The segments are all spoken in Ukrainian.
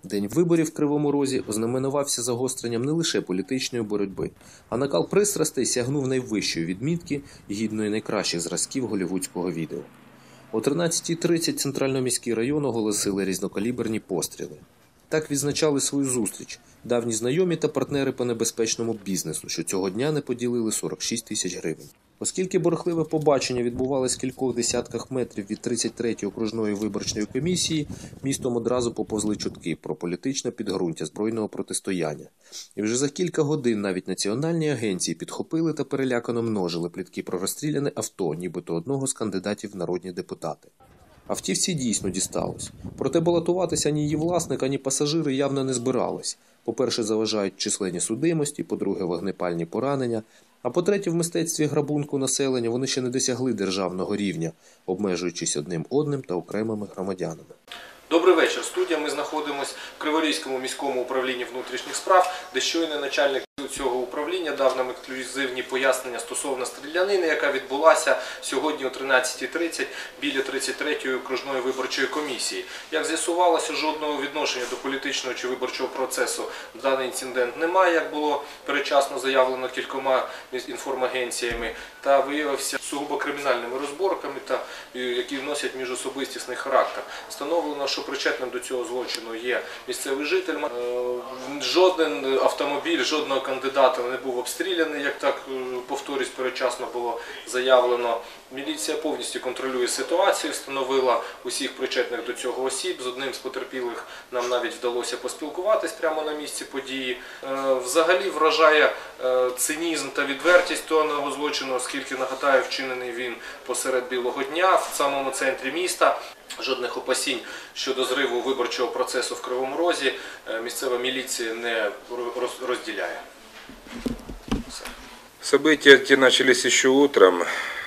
День виборів в Кривому Розі ознаменувався загостренням не лише політичної боротьби, а накал пристрастей сягнув найвищої відмітки, гідної найкращих зразків голлівудського відео. О 13:30 Центрально-міський район оголосили різнокаліберні постріли. Так відзначали свою зустріч давні знайомі та партнери по небезпечному бізнесу, що цього дня не поділили 46 тисяч гривень. Оскільки борохливе побачення відбувалось в кількох десятках метрів від 33-ї окружної виборчої комісії, містом одразу поповзли чутки про політичне підґрунтя збройного протистояння. І вже за кілька годин навіть національні агенції підхопили та перелякано множили плітки про розстріляне авто, нібито одного з кандидатів в народні депутати. Автівці дійсно дісталось. Проте балотуватися ні її власник, ані пасажири явно не збирались. По-перше, заважають численні судимості, по-друге, вогнепальні поранення, а по-третє, в мистецтві грабунку населення вони ще не досягли державного рівня, обмежуючись одним та окремими громадянами. Добрий вечір. Студія. Ми знаходимося в Криворізькому міському управлінні внутрішніх справ, де щойно начальник цього управління дав нам ексклюзивні пояснення стосовно стрілянини, яка відбулася сьогодні о 13:30 біля 33-ї окружної виборчої комісії. Як з'ясувалося, жодного відношення до політичного чи виборчого процесу даний інцидент немає, як було передчасно заявлено кількома інформагенціями, та виявився сугубо кримінальними розборками, які носять міжособистісний характер. Встановлено, що причетним до цього злочину є місцевий житель. Жоден автомобіль, жодного кандидата не був обстріляний, як так, повторюсь, передчасно було заявлено. Міліція повністю контролює ситуацію, встановила усіх причетних до цього осіб. З одним з потерпілих нам навіть вдалося поспілкуватись прямо на місці події. Взагалі вражає цинізм та відвертість даного злочину, оскільки, нагадаю, вчинений він посеред білого дня в самому центрі міста. Жодних опасінь щодо зриву виборчого процесу в Кривому Розі місцева міліція не розділяє. События те начались еще утром.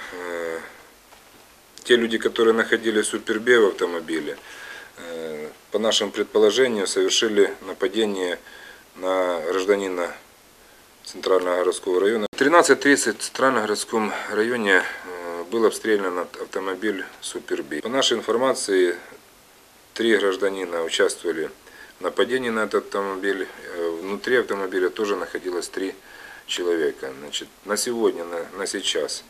Те люди, которые находились в Супербе в автомобиле, по нашим предположениям, совершили нападение на гражданина Центрального городского района. В 13:30 в Центральном городском районе был обстрелян автомобиль Суперби. По нашей информации, 3 гражданина участвовали в нападении на этот автомобиль. Внутри автомобиля тоже находилось 3 человека. Значит, на сегодня, на сейчас,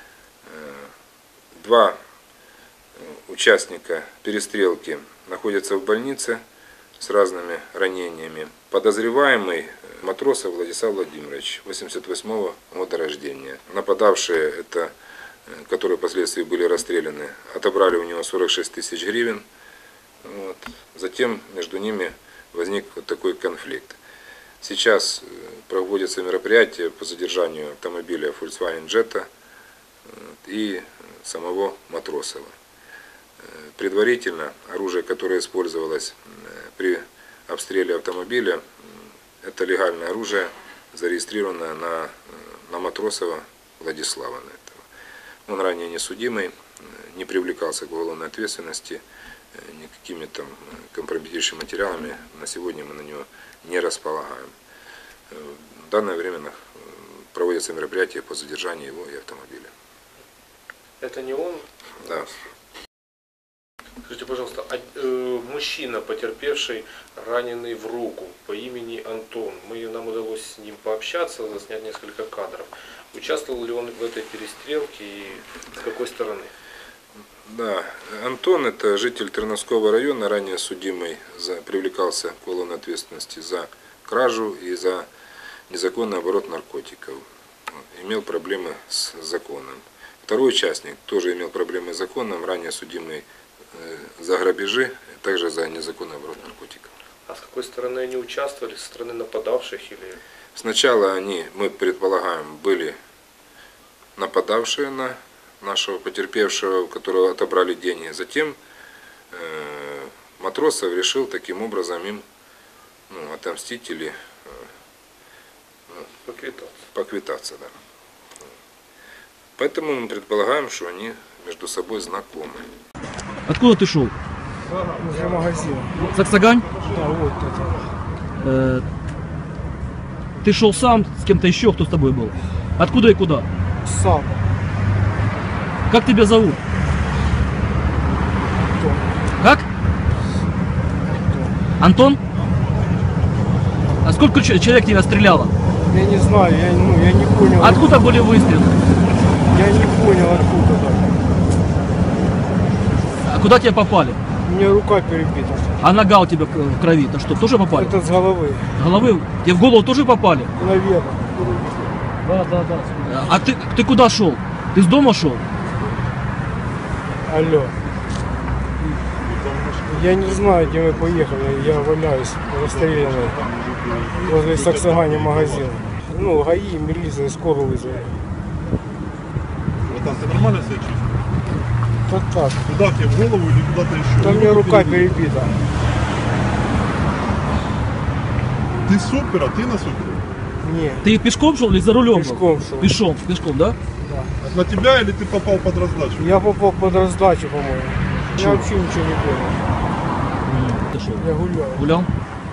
2 участника перестрелки находятся в больнице с разными ранениями. Подозреваемый Матросов Владислав Владимирович, 88-го года рождения. Нападавшие, которые впоследствии были расстреляны, отобрали у него 46 тысяч гривен. Вот. Затем между ними возник вот такой конфликт. Сейчас проводятся мероприятия по задержанию автомобиля Volkswagen Jetta и самого Матросова. Предварительно оружие, которое использовалось при обстреле автомобиля, это легальное оружие, зарегистрированное на Матросова Владислава. Он ранее не судимый, не привлекался к уголовной ответственности, никакими там компрометирующими материалами на сегодня мы на него не располагаем. В данное время проводятся мероприятия по задержанию его и автомобиля. Это не он? Да. Скажите, пожалуйста, мужчина, потерпевший, раненый в руку по имени Антон, нам удалось с ним пообщаться, заснять несколько кадров. Участвовал ли он в этой перестрелке и с какой стороны? Да, Антон – это житель Терновского района, ранее судимый, привлекался к уголовной ответственности за кражу и за незаконный оборот наркотиков. Имел проблемы с законом. Второй участник тоже имел проблемы с законом, ранее судимый за грабежи, также за незаконный оборот наркотиков. А с какой стороны они участвовали? Со стороны нападавших или... Сначала мы предполагаем, были нападавшие на нашего потерпевшего, у которого отобрали деньги. Затем Матросов решил таким образом им отомстить или поквитаться. Да. Поэтому мы предполагаем, что они между собой знакомы. Откуда ты шел? Из магазина. Саксагань? Да, вот это. Ты шел сам, с кем-то еще, кто с тобой был? Откуда и куда? Сам. Как тебя зовут? Антон. Как? Антон. Антон? А сколько человек тебя стреляло? Я не знаю, я не понял. Откуда были выстрелы? Я не понял, откуда даже. А куда тебя попали? У меня рука перебита. А нога у тебя в крови, то что, тоже попали? Это с головы. Головы? Тебе в голову тоже попали? Наверное. Да. А ты куда шел? Ты с дома шел? Алло. Я не знаю, где мы поехали. Я валяюсь расстрелянный возле Саксагани магазина. Ну, ГАИ, милиция, скорую вызвали. Братан, ты нормально себя чувствуешь? Вот так. Куда тебе, в голову или куда-то еще? Там у меня рука перебита. Ты супер, а ты на супере? Нет. Ты пешком шел или за рулем был? Пешком шел. Пешком, да? На тебя или ты попал под раздачу? Я попал под раздачу, по-моему. Я вообще ничего не понял. Ты шел. Я гулял. Гулял?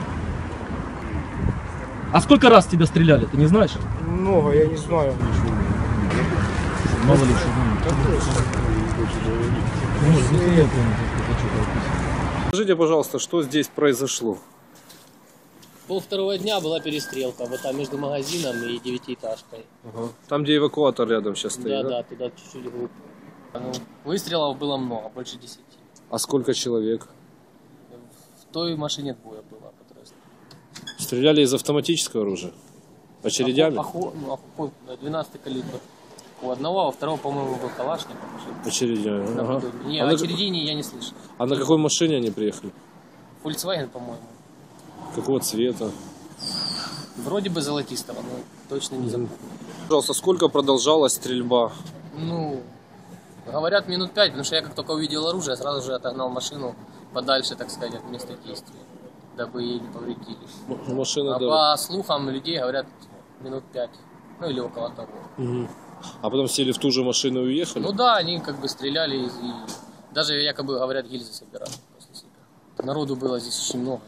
А сколько раз тебя стреляли, ты не знаешь? Много, я не знаю. Мало ли Скажите, пожалуйста, что здесь произошло? Полвторого дня была перестрелка, вот там между магазином и девятиэтажкой. Там, где эвакуатор рядом сейчас стоит, Да, туда чуть-чуть глубже. Ну, выстрелов было много, больше 10. А сколько человек? В той машине двое было, подросток. Стреляли из автоматического оружия? Очередями? 12 калибр. У одного, а у второго, по-моему, был калашник. Очередями. Ага. Не, А на- очередей я не слышал. А на какой машине они приехали? Volkswagen, по-моему. Какого цвета? Вроде бы золотистого, но точно не запомнил. Пожалуйста, сколько продолжалась стрельба? Ну, говорят, минут 5, потому что я как только увидел оружие, сразу же отогнал машину подальше, так сказать, от места действия, дабы ей не повредили. Машина, А да. по слухам людей говорят минут 5, ну или около того. Мгм. А потом сели в ту же машину и уехали? Ну да, они как бы стреляли и даже якобы говорят гильзы собирали после себя. Народу было здесь очень много.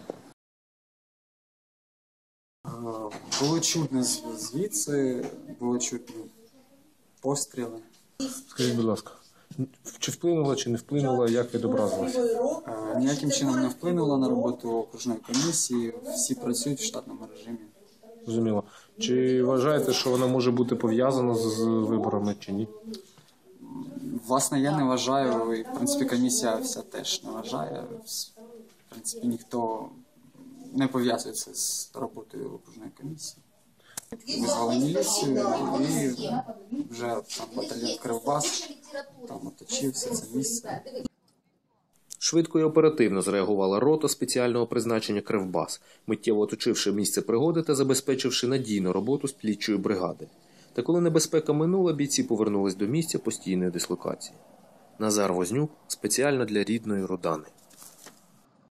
Було чутно звідси, було чутно постріли. Скажіть, будь ласка, чи вплинуло, чи не вплинуло, як відобразилось? Ніяким чином не вплинуло на роботу окружної комісії, всі працюють в штатному режимі. Зрозуміло. Чи вважаєте, що вона може бути пов'язана з виборами, чи ні? Власне, я не вважаю, і в принципі комісія вся теж не вважає. В принципі, ніхто не пов'язується з роботою окружної комісії. Визвали міліцію і вже там батальйон Кривбас там оточив все це місце. Швидко і оперативно зреагувала рота спеціального призначення «Кривбас», миттєво оточивши місце пригоди та забезпечивши надійну роботу слідчої бригади. Та коли небезпека минула, бійці повернулись до місця постійної дислокації. Назар Вознюк спеціально для рідної Родани.